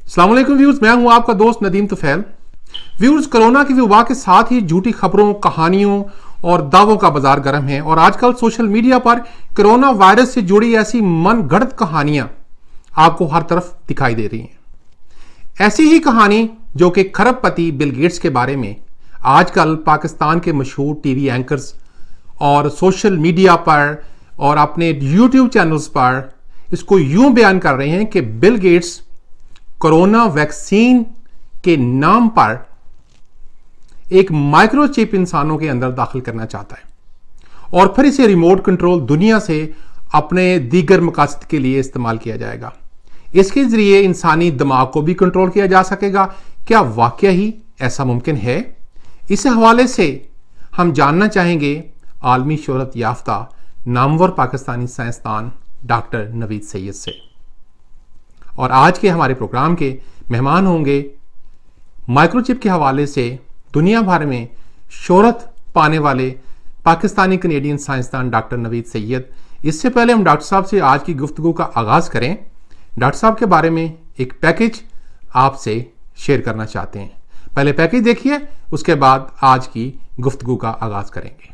अस्सलाम वालेकुम व्यूअर्स, मैं हूं आपका दोस्त नदीम तुफैल। व्यूअर्स, कोरोना की वबा के साथ ही झूठी खबरों, कहानियों और दावों का बाजार गर्म है और आजकल सोशल मीडिया पर कोरोना वायरस से जुड़ी ऐसी मनगढ़ंत कहानियां आपको हर तरफ दिखाई दे रही हैं। ऐसी ही कहानी जो कि खरबपति बिल गेट्स के बारे में आजकल पाकिस्तान के मशहूर टीवी एंकर्स और सोशल मीडिया पर और अपने यूट्यूब चैनल्स पर इसको यूं बयान कर रहे हैं कि बिल गेट्स कोरोना वैक्सीन के नाम पर एक माइक्रोचिप इंसानों के अंदर दाखिल करना चाहता है और फिर इसे रिमोट कंट्रोल दुनिया से अपने दीगर मकासद के लिए इस्तेमाल किया जाएगा। इसके जरिए इंसानी दिमाग को भी कंट्रोल किया जा सकेगा। क्या वाकया ही ऐसा मुमकिन है? इस हवाले से हम जानना चाहेंगे आलमी शोहरत याफ्ता नामवर पाकिस्तानी साइंसदान डॉक्टर नवीद सैयद से। और आज के हमारे प्रोग्राम के मेहमान होंगे माइक्रोचिप के हवाले से दुनिया भर में शोहरत पाने वाले पाकिस्तानी कनेडियन साइंसदान डॉक्टर नवीद सैयद। इससे पहले हम डॉक्टर साहब से आज की गुफ्तगू का आगाज करें। डॉक्टर साहब के बारे में एक पैकेज आपसे शेयर करना चाहते हैं। पहले पैकेज देखिए, उसके बाद आज की गुफ्तगू का आगाज करेंगे।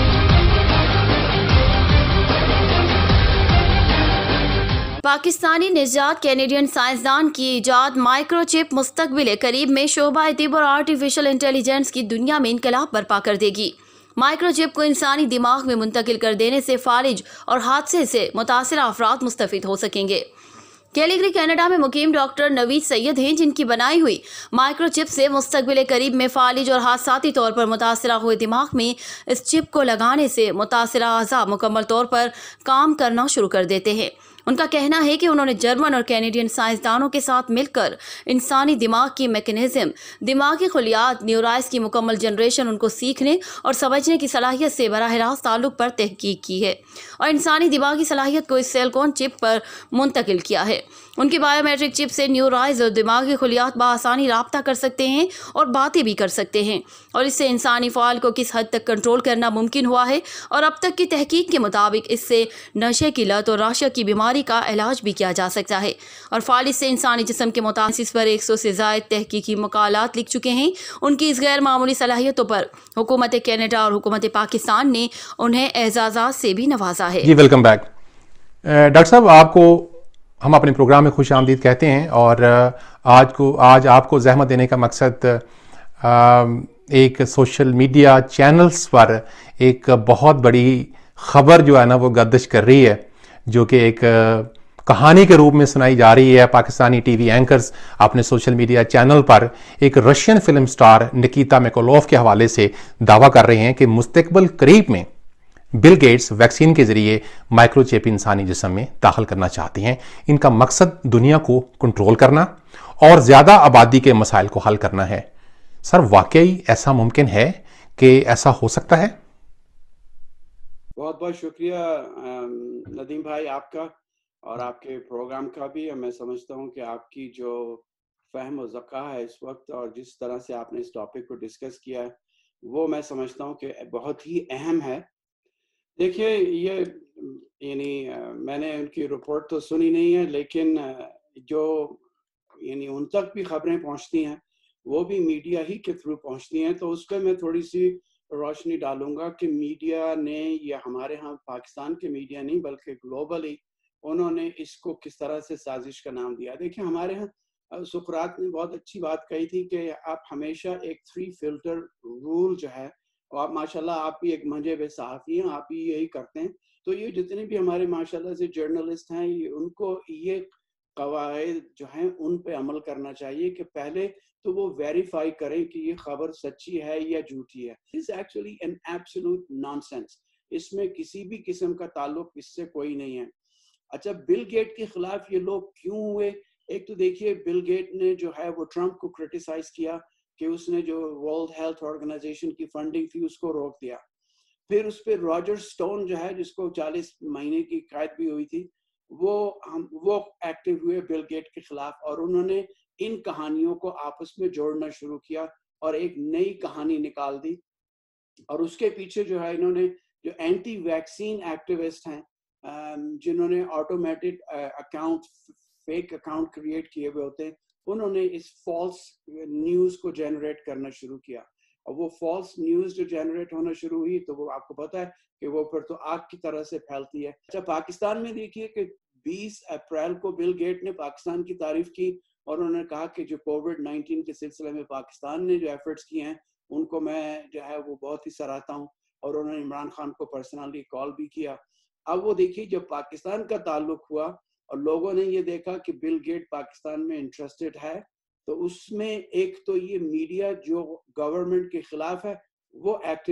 पाकिस्तानी निजात कैनेडियन साइंसदान की इजाद माइक्रोचिप मुस्तकबिल करीब में शोबा तिब और आर्टिफिशियल इंटेलिजेंस की दुनिया में इनकलाब बर्पा कर देगी। माइक्रोचिप को इंसानी दिमाग में मुंतकिल कर देने से फालिज और हादसे से मुतासिर अफराद मुस्तफिद हो सकेंगे। कैलिगरी कनाडा में मुकीम डॉक्टर नवीद सैयद हैं, जिनकी बनाई हुई माइक्रोचिप से मुस्तकबिल करीब में फालिज और हादसाती तौर पर मुतासरा हुए दिमाग में इस चिप को लगाने से मुतासरा अज़ा मुकम्मल तौर पर काम करना शुरू कर देते हैं। उनका कहना है कि उन्होंने जर्मन और कैनेडियन साइंसदानों के साथ मिलकर इंसानी दिमाग की मैकेनिज्म, दिमागी खलियात, न्यूराइस की मुकम्मल जनरेशन, उनको सीखने और समझने की सलाहियत से बराह रास्त ताल्लुक पर तहकीक की है और इंसानी दिमागी सलाहियत को इस सेलकोन चिप पर मुंतकिल किया है। उनकी बायोमेट्रिक चिप से न्यूराइज और दिमागी खलियात बआसानी राब्ता कर सकते हैं और बातें भी कर सकते हैं और इससे इंसानी फ़ाल को किस हद तक कंट्रोल करना मुमकिन हुआ है और अब तक की तहकीक के मुताबिक इससे नशे की लत और राशा की बीमारी का इलाज भी किया जा सकता है और फालिज से इंसानी जिस्म के मुताबिक इस पर 100 से ज़ायद तहकीकी मकालात लिख चुके हैं। उनकी इस गैर मामूली सलाहियतों पर हुकूमत कनाडा और हुकूमत पाकिस्तान ने उन्हें एजाज़ात से भी नवाजा है। जी, वेलकम बैक डॉक्टर साहब। आपको हम अपने प्रोग्राम में खुश आमदीद कहते हैं और आज आपको जहमत देने का मकसद एक सोशल मीडिया चैनल्स पर एक बहुत बड़ी खबर जो है ना वो गर्दिश कर रही है, जो कि एक कहानी के रूप में सुनाई जा रही है। पाकिस्तानी टीवी एंकर्स अपने सोशल मीडिया चैनल पर एक Russian film star Nikita Mikhalkov के हवाले से दावा कर रहे हैं कि मुस्तकबिल करीब में बिल गेट्स वैक्सीन के जरिए माइक्रोचिप इंसानी जिस्म में दाखिल करना चाहते हैं। इनका मकसद दुनिया को कंट्रोल करना और ज्यादा आबादी के मसाइल को हल करना है। सर, वाकई ऐसा मुमकिन है कि ऐसा हो सकता है? बहुत बहुत शुक्रिया नदीम भाई आपका और आपके प्रोग्राम का भी। मैं समझता हूं कि आपकी जो फहम और ज़का है इस वक्त और जिस तरह से आपने इस टॉपिक को डिस्कस किया है वो मैं समझता हूं कि बहुत ही अहम है। देखिए, ये मैंने उनकी रिपोर्ट तो सुनी नहीं है, लेकिन जो उन तक भी खबरें पहुंचती हैं वो भी मीडिया ही के थ्रू पहुंचती हैं। तो उस पर मैं थोड़ी सी रोशनी डालूंगा कि मीडिया ने, या हमारे यहाँ पाकिस्तान के मीडिया नहीं बल्कि ग्लोबली, उन्होंने इसको किस तरह से साजिश का नाम दिया। देखिए, हमारे यहाँ सुकरात ने बहुत अच्छी बात कही थी कि आप हमेशा एक 3 फिल्टर रूल जो है, और आप माशाल्लाह आप भी एक मंजेब सहाफ़ी हैं, आप भी यही करते हैं। तो ये जितने भी हमारे माशाल्लाह से जर्नलिस्ट हैं, उनको ये कवायद जो हैं उन पे अमल करना चाहिए कि पहले तो वो वेरीफाई करें कि ये खबर सच्ची है या झूठी है। It's actually an absolute nonsense. इसमें किसी भी किस्म का ताल्लुक इससे कोई नहीं है। अच्छा, बिल गेट के खिलाफ ये लोग क्यों हुए? एक तो देखिए, बिल गेट ने जो है वो ट्रंप को क्रिटिसाइज किया कि उसने जो वर्ल्ड हेल्थ ऑर्गेनाइजेशन की फंडिंग थी उसको रोक दिया। फिर उस पर रॉजर स्टोन जो है, जिसको 40 महीने की कैद भी हुई थी, वो एक्टिव हुए बिल गेट के खिलाफ और उन्होंने इन कहानियों को आपस में जोड़ना शुरू किया और एक नई कहानी निकाल दी। और उसके पीछे जो है इन्होंने जो एंटी वैक्सीन एक्टिविस्ट हैं, जिन्होंने automated account, fake account create किए हुए होते हैं, انہوں نے اس فالس نیوز کو جنریٹ کرنا شروع کیا. اور وہ فالس نیوز جو جنریٹ ہونا شروع ہوئی تو وہ آپ کو پتا ہے کہ وہ پھر تو آگ کی طرح سے پھیلتی ہے. اچھا پاکستان میں دیکھیے کہ 20 اپریل کو بل گیٹ نے پاکستان کی تعریف کی اور انہوں نے کہا کہ جو کووڈ-19 کے سلسلے میں پاکستان نے جو ایفرٹس کیے ہیں ان کو میں جو ہے وہ بہت ہی سراہتا ہوں, اور انہوں نے عمران خان کو پرسنلی کال بھی کیا. اب وہ دیکھیے جب پاکستان کا تعلق ہوا اور لوگوں نے یہ دیکھا کہ بل گیٹ پاکستان میں انٹرسٹڈ ہے, تو اس میں ایک تو یہ میڈیا جو گورنمنٹ کے خلاف ہے وہ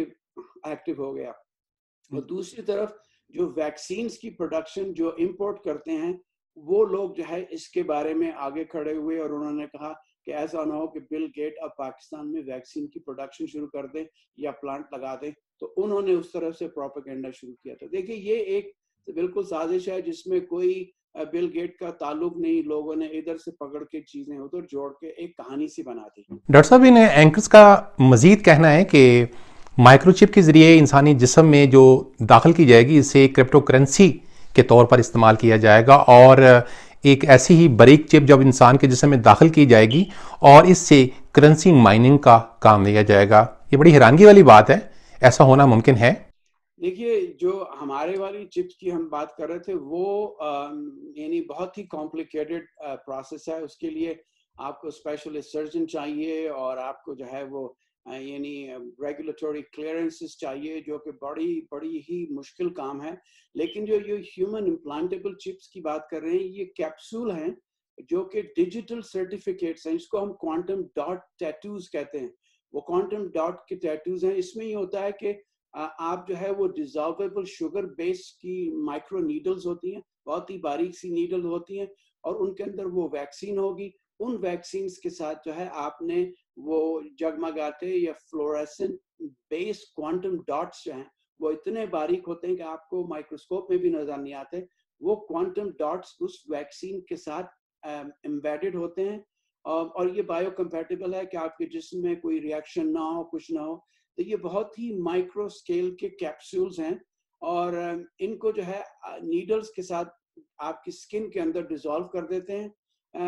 ایکٹیو ہو گیا, اور دوسری طرف جو ویکسینز کی پروڈکشن جو امپورٹ کرتے ہیں وہ لوگ جو ہے اس کے بارے میں آگے کھڑے ہوئے, اور انہوں نے کہا کہ ایسا نہ ہو کہ بل گیٹ اب پاکستان میں ویکسین کی پروڈکشن شروع کر دیں یا پلانٹ لگا دیں. تو انہوں نے اس طرف سے پروپیگنڈا شروع کیا. تو دیکھیے یہ ایک بالکل سازش ہے جس میں کوئی بل گیٹ کا تعلق نہیں, لوگوں نے ادھر سے پکڑ کے چیزیں ادھر جوڑ کے ایک کہانی سی بنا دی. ڈاکٹر صاحب ان اینکرز کا مزید کہنا ہے کہ مائکرو چپ کے ذریعے انسانی جسم میں جو داخل کی جائے گی اسے کرپٹو کرنسی کے طور پر استعمال کیا جائے گا, اور ایک ایسی ہی باریک چپ جب انسان کے جسم میں داخل کی جائے گی اور اس سے کرنسی مائننگ کا کام لیا جائے گا. یہ بڑی حیرانگی والی بات ہے, ایسا ہونا ممکن ہے؟ دیکھیے جو ہمارے والی چپس کی ہم بات کر رہے تھے وہ یعنی بہت ہی کمپلیکیٹڈ پروسیس ہے. اس کے لیے آپ کو اسپیشلسٹ سرجن چاہیے اور آپ کو جو ہے وہ یعنی ریگولیٹوری کلیئرنسز چاہیے, جو کہ بڑی ہی مشکل کام ہے. لیکن جو یہ ہیومن امپلانٹیبل چپس کی بات کر رہے ہیں یہ کیپسول ہیں جو کہ ڈیجیٹل سرٹیفکیٹس ہیں, اس کو ہم کوانٹم ڈاٹ ٹیٹوز کہتے ہیں. وہ کوانٹم ڈاٹ کے ٹیٹوز ہیں. اس میں یہ ہوتا ہے کہ آپ جو ہے وہ ڈیزالویبل شوگر بیس کی مائکرو نیڈلز ہوتی ہیں, بہت ہی باریک سی نیڈل ہوتی ہیں, اور ان کے اندر وہ ویکسین ہوگی. ان ویکسینز کے ساتھ جو ہے آپ نے وہ جگمگاتے یا فلوریسنٹ بیس کوانٹم ڈاٹس جو ہیں وہ اتنے باریک ہوتے ہیں کہ آپ کو مائکروسکوپ میں بھی نظر نہیں آتے. وہ کوانٹم ڈاٹس اس ویکسین کے ساتھ امبیڈڈ ہوتے ہیں, اور یہ بایو کمپیٹیبل ہے کہ آپ کے جسم میں کوئی ریئیکشن نہ ہو, کچھ نہ ہو. تو یہ بہت ہی مائکرو اسکیل کے کیپسولز ہیں, اور ان کو جو ہے نیڈلز کے ساتھ آپ کی اسکن کے اندر ڈیزالو کر دیتے ہیں.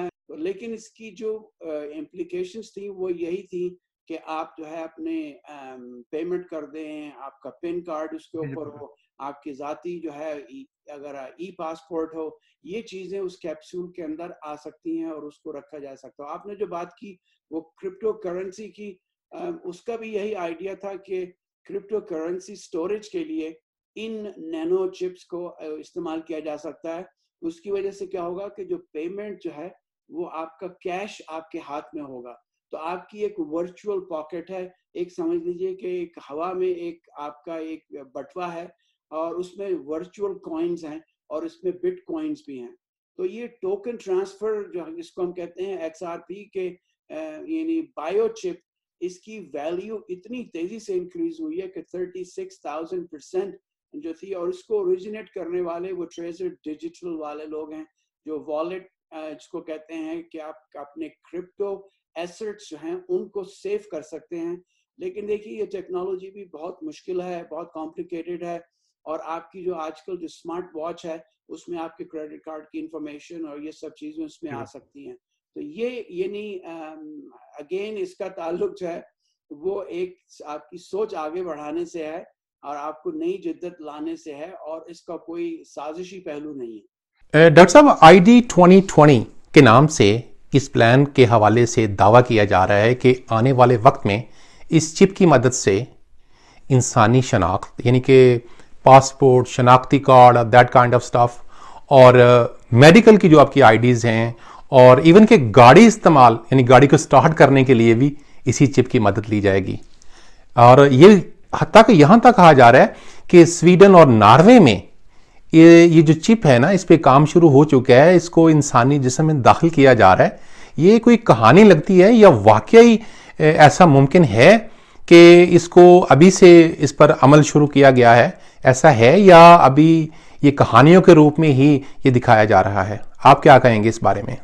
لیکن اس کی جو امپلیکیشنز تھیں وہ یہی تھی کہ آپ جو ہے اپنے پیمنٹ کر دیں, آپ کا پن کارڈ اس کے اوپر ہو, آپ کی ذاتی جو ہے اگر ای پاسپورٹ ہو, یہ چیزیں اس کیپسول کے اندر آ سکتی ہیں اور اس کو رکھا جا سکتا ہو. آپ نے جو بات کی وہ کرپٹو کرنسی کی, اس کا بھی یہی آئیڈیا تھا کہ کرپٹو کرنسی سٹوریج کے لیے ان نینو چپس کو استعمال کیا جا سکتا ہے. اس کی وجہ سے کیا ہوگا کہ جو پیمنٹ جو ہے وہ آپ کا کیش آپ کے ہاتھ میں ہوگا, تو آپ کی ایک ورچوئل پاکٹ ہے. ایک سمجھ لیجئے کہ ایک ہوا میں ایک آپ کا ایک بٹوا ہے اور اس میں ورچوئل کوائنز ہیں اور اس میں بٹ کوائنز بھی ہیں. تو یہ ٹوکن ٹرانسفر جو جس کو ہم کہتے ہیں XRP کے یعنی بایو چپ, اس کی ویلیو اتنی تیزی سے انکریز ہوئی ہے کہ 36,000% جو تھی, اور اس کو اوریجنیٹ کرنے والے وہ ٹریزر ڈیجیٹل والے لوگ ہیں جو والیٹ جس کو کہتے ہیں کہ آپ اپنے کرپٹو ایسٹس جو ہیں ان کو سیو کر سکتے ہیں. لیکن دیکھیے یہ ٹیکنالوجی بھی بہت مشکل ہے, بہت کمپلیکیٹڈ ہے, اور آپ کی جو آج کل جو اسمارٹ واچ ہے اس میں آپ کے کریڈٹ کارڈ کی انفارمیشن اور یہ سب چیزیں اس میں آ سکتی ہیں. تو یہ یعنی اگین اس کا تعلق جو ہے وہ ایک آپ کی سوچ آگے بڑھانے سے ہے اور آپ کو نئی جدت لانے سے ہے, اور اس کا کوئی سازشی پہلو نہیں ہے. ڈاکٹر صاحب ID 2020 کے نام سے اس پلان کے حوالے سے دعویٰ کیا جا رہا ہے کہ آنے والے وقت میں اس چپ کی مدد سے انسانی شناخت یعنی کہ پاسپورٹ, شناختی card, that kind of stuff, اور میڈیکل کی جو آپ کی IDs ہیں, اور ایون کہ گاڑی استعمال یعنی گاڑی کو سٹارٹ کرنے کے لیے بھی اسی چپ کی مدد لی جائے گی. اور یہ حتیٰ کہ یہاں تک کہا جا رہا ہے کہ سویڈن اور ناروے میں یہ جو چپ ہے نا اس پہ کام شروع ہو چکا ہے, اس کو انسانی جسم میں داخل کیا جا رہا ہے. یہ کوئی کہانی لگتی ہے یا واقعی ایسا ممکن ہے کہ اس کو ابھی سے اس پر عمل شروع کیا گیا ہے, ایسا ہے, یا ابھی یہ کہانیوں کے روپ میں ہی یہ دکھایا جا رہا ہے؟ آپ کیا کہیں گے اس بارے میں؟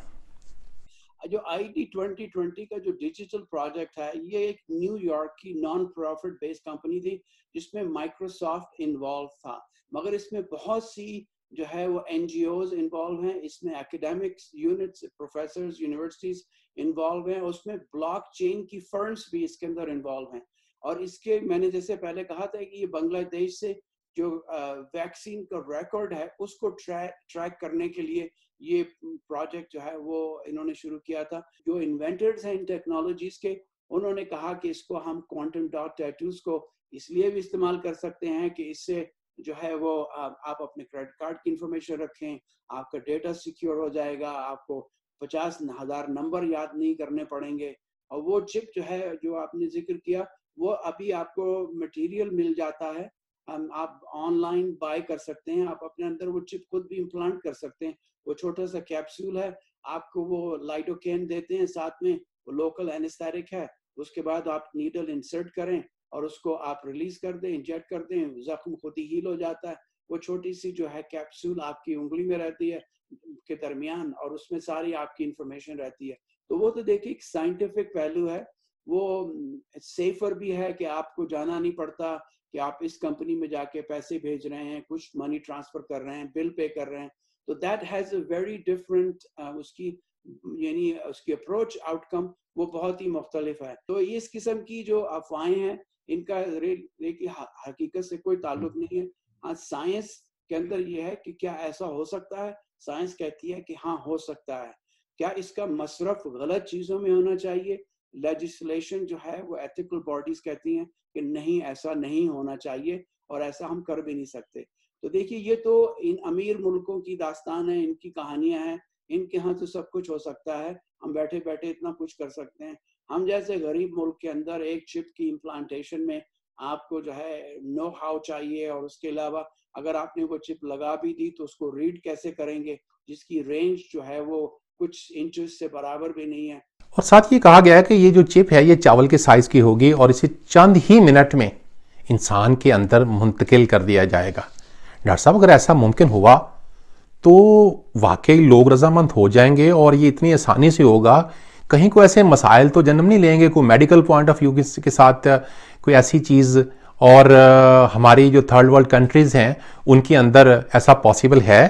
جو ID 2020 کا جو ڈیجیٹل پروجیکٹ ہے یہ ایک نیو یارک کی نان پروفٹ بیس کمپنی تھی جس میں مائکروسافٹ انوالو تھا, مگر اس میں بہت سی جو ہے وہ NGOs انوالو ہیں اس میں, academics units, professors, universities involve ہیں, اس میں بلاک چین کی فرمز بھی اس کے اندر انوالو ہیں. اور اس کے میں نے جیسے پہلے کہا تھا کہ یہ بنگلہ دیش سے جو ویکسین کا ریکارڈ ہے اس کو ٹریک کرنے کے لیے یہ پروجیکٹ جو ہے وہ انہوں نے شروع کیا تھا. جو انوینٹرز ہیں ان ٹیکنالوجیز کے, انہوں نے کہا کہ اس کو ہم کوانٹم ڈاٹ ٹیٹوز کو اس لیے بھی استعمال کر سکتے ہیں کہ اس سے جو ہے وہ آپ اپنے کریڈٹ کارڈ کی انفارمیشن رکھیں, آپ کا ڈیٹا سیکیور ہو جائے گا, آپ کو 50,000 نمبر یاد نہیں کرنے پڑیں گے. اور وہ چپ جو ہے جو آپ نے ذکر کیا وہ ابھی آپ کو مٹیریل مل جاتا ہے, آپ آن لائن بائی کر سکتے ہیں, آپ اپنے اندر وہ چپ خود بھی امپلانٹ کر سکتے ہیں. وہ چھوٹا سا کیپسول ہے, آپ کو وہ لائڈوکین دیتے ہیں ساتھ میں, وہ لوکل اینستھیٹک ہے, اس کے بعد آپ نیڈل انسرٹ کریں اور اس کو آپ ریلیز کر دیں, انجیکٹ کر دیں, زخم خود ہی ہیل ہو جاتا ہے. وہ چھوٹی سی جو ہے کیپسول آپ کی انگلی میں رہتی ہے کے درمیان, اور اس میں ساری آپ کی انفارمیشن رہتی ہے. تو وہ تو دیکھیے ایک سائنٹیفک پہلو ہے, وہ سیفر بھی ہے کہ آپ کو جانا نہیں پڑتا کہ آپ اس کمپنی میں جا کے پیسے بھیج رہے ہیں, کچھ منی ٹرانسفر کر رہے ہیں, بل پے کر رہے ہیں. تو that has a very different, اس کی یعنی اس کی اپروچ آؤٹ کم وہ بہت ہی مختلف ہے. تو اس قسم کی جو افواہیں ہیں ان کا حقیقت سے کوئی تعلق نہیں ہے. ہاں سائنس کے اندر یہ ہے کہ کیا ایسا ہو سکتا ہے, سائنس کہتی ہے کہ ہاں ہو سکتا ہے. کیا اس کا مصرف غلط چیزوں میں ہونا چاہیے؟ لیجسلیشن جو ہے وہ ایتھیکل باڈیز کہتی ہیں کہ نہیں, ایسا نہیں ہونا چاہیے اور ایسا ہم کر بھی نہیں سکتے. تو دیکھیے یہ تو ان امیر ملکوں کی داستان ہے, ان کی کہانیاں ہیں, ان کے ہاں تو سب کچھ ہو سکتا ہے, ہم بیٹھے بیٹھے اتنا کچھ کر سکتے ہیں. ہم جیسے غریب ملک کے اندر ایک چپ کی امپلانٹیشن میں آپ کو جو ہے نو ہاؤ چاہیے, اور اس کے علاوہ اگر آپ نے وہ چپ لگا بھی دی تو اس کو ریڈ کیسے کریں گے جس کی رینج جو ہے وہ کچھ انچز سے برابر بھی نہیں ہے. اور ساتھ یہ کہا گیا ہے کہ یہ جو چپ ہے یہ چاول کے سائز کی ہوگی اور اسے چند ہی منٹ میں انسان کے اندر منتقل کر دیا جائے گا. ڈاکٹر صاحب اگر ایسا ممکن ہوا تو واقعی لوگ رضامند ہو جائیں گے, اور یہ اتنی آسانی سے ہوگا, کہیں کوئی ایسے مسائل تو جنم نہیں لیں گے, کوئی میڈیکل پوائنٹ آف ویو کے ساتھ کوئی ایسی چیز. اور ہماری جو تھرڈ ورلڈ کنٹریز ہیں ان کے اندر ایسا پاسبل ہے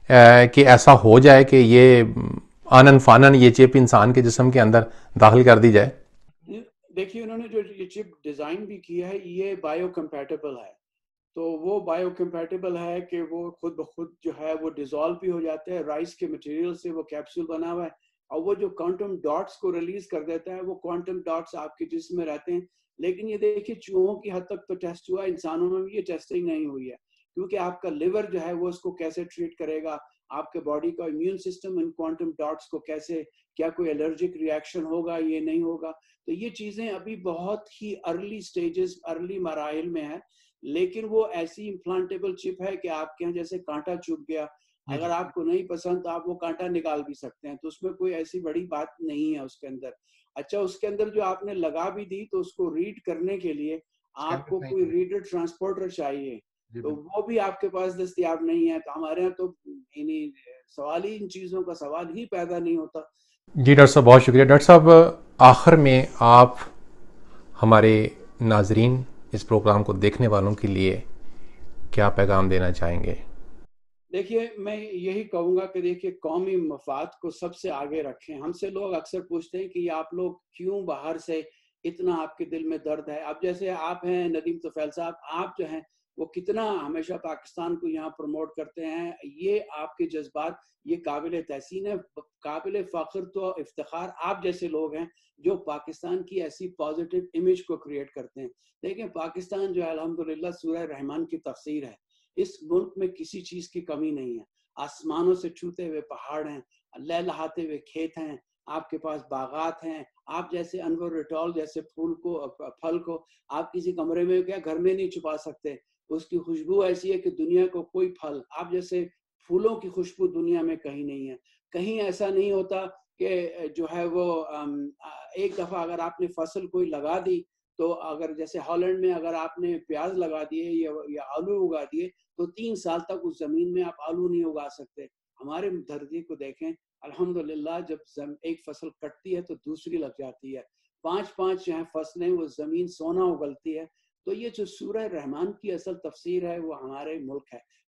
کہ ایسا ہو جائے کہ یہ آنن فانن یہ چپ انسان کے جسم کے اندر داخل کر دی جائے؟ دیکھیے انہوں نے جو یہ چپ ڈیزائن بھی کیا ہے یہ بایو کمپیٹیبل ہے, تو وہ بایو کمپیٹیبل ہے کہ وہ خود بخود جو ہے وہ ڈیزالو بھی ہو جاتے ہیں, رائس کے مٹیریل سے وہ کیپسول بنا ہوا ہے, اور وہ جو کوانٹم ڈاٹس کو ریلیز کر دیتا ہے وہ کوانٹم ڈاٹس آپ کے جسم میں رہتے ہیں. لیکن یہ دیکھیے چوہوں کی حد تک تو ٹیسٹ ہوا, انسانوں میں بھی یہ ٹیسٹنگ نہیں ہوئی ہے, کیونکہ آپ کا لیور جو ہے وہ اس کو کیسے ٹریٹ کرے گا, آپ کے باڈی کا امیون سسٹم ان کوانٹم ڈاٹس کو کیسے, کیا کوئی الرجک ریئیکشن ہوگا, یہ نہیں ہوگا. تو یہ چیزیں ابھی بہت ہی ارلی سٹیجز, ارلی مراحل میں ہے. لیکن وہ ایسی امپلانٹیبل چپ ہے کہ آپ کے یہاں جیسے کانٹا چبھ گیا, اگر آپ کو نہیں پسند تو آپ وہ کانٹا نکال بھی سکتے ہیں, تو اس میں کوئی ایسی بڑی بات نہیں ہے اس کے اندر. اچھا اس کے اندر جو آپ نے لگا بھی دی تو اس کو ریڈ کرنے کے لیے آپ کو کوئی ریڈر ٹرانسپورٹر چاہیے, تو وہ بھی آپ کے پاس دستیاب نہیں ہے. تو ہمارے یہاں تو یعنی سوال ہی ان چیزوں کا سوال ہی پیدا نہیں ہوتا. جی ڈاکٹر صاحب بہت شکریہ. ڈاکٹر صاحب آخر میں آپ ہمارے ناظرین, اس پروگرام کو دیکھنے والوں کے لیے کیا پیغام دینا چاہیں گے؟ دیکھیے میں یہی کہوں گا کہ دیکھیے قومی مفاد کو سب سے آگے رکھیں. ہم سے لوگ اکثر پوچھتے ہیں کہ یہ آپ لوگ کیوں باہر سے اتنا آپ کے دل میں درد ہے. اب جیسے آپ ہیں ندیم طفیل صاحب, آپ جو ہیں وہ کتنا ہمیشہ پاکستان کو یہاں پروموٹ کرتے ہیں, یہ آپ کے جذبات یہ قابل تحسین ہے, قابل فخر تو افتخار آپ جیسے لوگ ہیں جو پاکستان کی ایسی پازیٹیو امیج کو کریٹ کرتے ہیں. دیکھیں پاکستان جو ہے الحمدللہ سورہ رحمان کی تفسیر ہے, اس ملک میں کسی چیز کی کمی نہیں ہے. آسمانوں سے چھوتے ہوئے پہاڑ ہیں, لہلہاتے ہوئے کھیت ہیں, آپ کے پاس باغات ہیں. آپ جیسے انور رٹول جیسے پھل کو آپ کسی کمرے میں کیا گھر میں نہیں چھپا سکتے, اس کی خوشبو ایسی ہے کہ دنیا کو کوئی پھل آپ جیسے پھولوں کی خوشبو دنیا میں کہیں نہیں ہے. کہیں ایسا نہیں ہوتا کہ جو ہے وہ ایک دفعہ اگر آپ نے فصل کوئی لگا دی تو اگر جیسے ہالینڈ میں اگر آپ نے پیاز لگا دیے یا آلو اگا دیے تو 3 سال تک اس زمین میں آپ آلو نہیں اگا سکتے. ہمارے دھرتی کو دیکھیں الحمدللہ, جب ایک فصل کٹتی ہے تو دوسری لگ جاتی ہے, 5 جو ہیں فصلیں وہ زمین سونا اگلتی ہے. تو یہ جو سورہ رحمان کی اصل تفسیر ہے وہ ہمارے ملک ہے.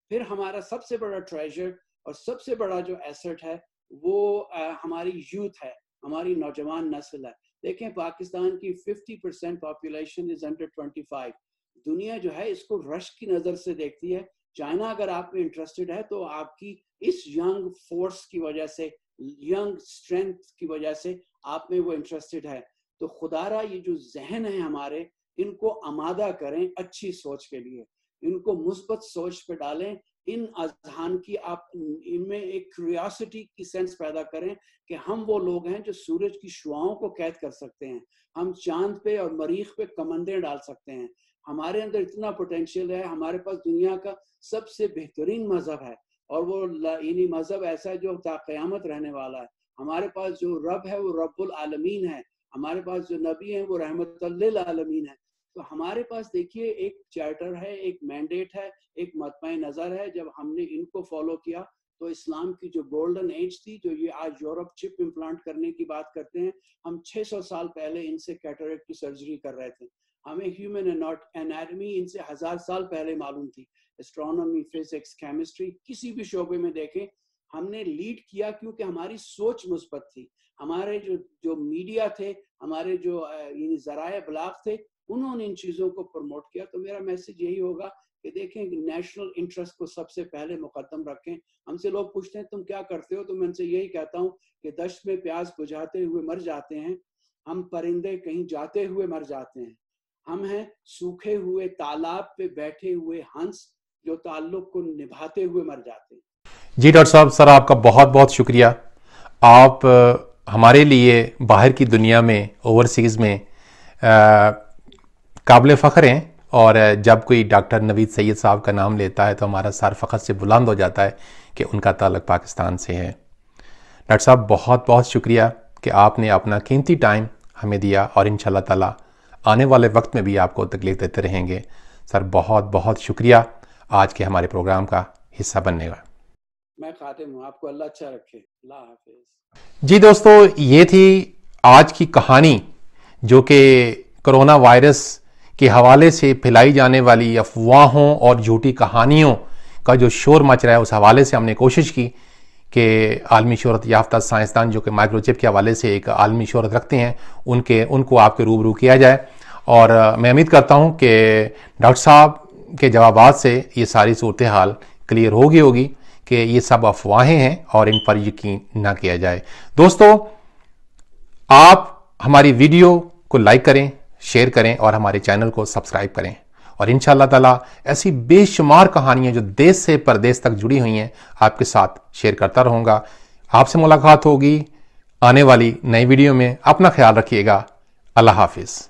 پھر ہمارا سب سے بڑا ٹریجر اور سب سے بڑا جو ایسٹ ہے وہ ہماری یوتھ ہے، ہماری نوجوان نسل ہے. دیکھیں پاکستان کی 50% پاپولیشن از انڈر 25. دنیا جو ہے اس کو رش کی نظر سے دیکھتی ہے. چائنا اگر آپ میں انٹرسٹڈ ہے تو آپ کی اس ینگ فورس کی وجہ سے، ینگ اسٹرینتھ کی وجہ سے آپ میں وہ انٹرسٹڈ ہے. تو خدا را یہ جو ذہن ہے ہمارے، ان کو آمادہ کریں اچھی سوچ کے لیے، ان کو مثبت سوچ پہ ڈالیں. ان اذہان کی آپ ان میں ایک کیوریاسٹی کی سینس پیدا کریں کہ ہم وہ لوگ ہیں جو سورج کی شعاؤں کو قید کر سکتے ہیں، ہم چاند پہ اور مریخ پہ کمندیں ڈال سکتے ہیں. ہمارے اندر اتنا پوٹینشیل ہے. ہمارے پاس دنیا کا سب سے بہترین مذہب ہے، اور وہ یعنی مذہب ایسا ہے جو تا قیامت رہنے والا ہے. ہمارے پاس جو رب ہے وہ رب العالمین ہے. ہمارے پاس جو نبی ہیں وہ رحمت للعالمین ہے. تو ہمارے پاس دیکھیے ایک چارٹر ہے، ایک مینڈیٹ ہے، ایک مطمع نظر ہے. جب ہم نے ان کو فالو کیا تو اسلام کی جو گولڈن ایج تھی، جو یہ آج یورپ چپ امپلانٹ کرنے کی بات کرتے ہیں، ہم 600 سال پہلے ان سے کیٹریکٹ کی سرجری کر رہے تھے. ہمیں ہیومن انیٹمی ان سے 1000 سال پہلے معلوم تھی. اسٹرانومی، فزکس، کیمسٹری، کسی بھی شعبے میں دیکھیں ہم نے لیڈ کیا کیونکہ ہماری سوچ مثبت تھی. ہمارے جو میڈیا تھے، ہمارے جو یعنی ذرائع ابلاغ تھے، انہوں نے ان چیزوں کو پروموٹ کیا. تو میرا میسج یہی ہوگا کہ دیکھیں نیشنل انٹرسٹ کو سب سے پہلے مقدم رکھیں. ہم سے لوگ پوچھتے ہیں تم کیا کرتے ہو، تو میں ان سے یہی کہتا ہوں کہ دشت میں پیاز بجھاتے ہوئے مر جاتے ہیں، ہم پرندے کہیں جاتے ہوئے مر جاتے ہیں. ہم ہیں سوکھے ہوئے تالاب پہ بیٹھے ہوئے ہنس جو تعلق کو نبھاتے ہوئے مر جاتے ہیں. جی ڈاکٹر صاحب، سر آپ کا بہت بہت شکریہ. آپ ہمارے لیے باہر کی دنیا میں، اوورسیز میں قابل فخر ہیں، اور جب کوئی ڈاکٹر نوید سید صاحب کا نام لیتا ہے تو ہمارا سر فخر سے بلند ہو جاتا ہے کہ ان کا تعلق پاکستان سے ہے. ڈاکٹر صاحب بہت بہت شکریہ کہ آپ نے اپنا قیمتی ٹائم ہمیں دیا، اور انشاءاللہ تعالی آنے والے وقت میں بھی آپ کو تکلیف دیتے رہیں گے. سر بہت بہت شکریہ آج کے ہمارے پروگرام کا حصہ بننے کا. میں خاتم ہوں. آپ کو اللہ اچھا رکھے. اللہ حافظ. جی دوستو، یہ تھی آج کی کہانی جو کہ کرونا وائرس کے حوالے سے پھیلائی جانے والی افواہوں اور جھوٹی کہانیوں کا جو شور مچ رہا ہے، اس حوالے سے ہم نے کوشش کی کہ عالمی شہرت یافتہ سائنسدان جو کہ مائکرو چپ کے حوالے سے ایک عالمی شہرت رکھتے ہیں، ان کو آپ کے روبرو کیا جائے. اور میں امید کرتا ہوں کہ ڈاکٹر صاحب کے جوابات سے یہ ساری صورتحال کلیئر ہوگی کہ یہ سب افواہیں ہیں اور ان پر یقین نہ کیا جائے. دوستو، آپ ہماری ویڈیو کو لائک کریں، شیئر کریں اور ہمارے چینل کو سبسکرائب کریں، اور انشاءاللہ تعالی ایسی بے شمار کہانیاں جو دیس سے پردیس تک جڑی ہوئی ہیں آپ کے ساتھ شیئر کرتا رہوں گا. آپ سے ملاقات ہوگی آنے والی نئی ویڈیو میں. اپنا خیال رکھیے گا. اللہ حافظ.